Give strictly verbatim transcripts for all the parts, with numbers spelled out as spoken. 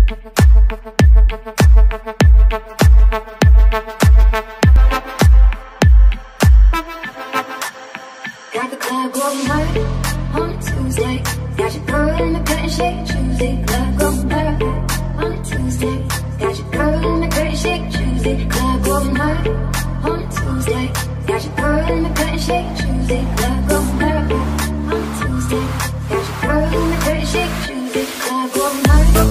Got the club going hard on a Tuesday. Got your girl in the cut and shake Tuesday. Club going hard on a Tuesday. Got your girl in the cut and shake Tuesday. Club going hard on a Tuesday. Got your girl in the cut and shake Tuesday. Club going hard on a Tuesday. Got your girl in the cut and shake Tuesday. Club going hard.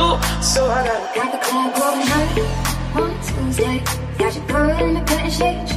Got the club going hard on a Tuesday. Got your girl in the cut and shake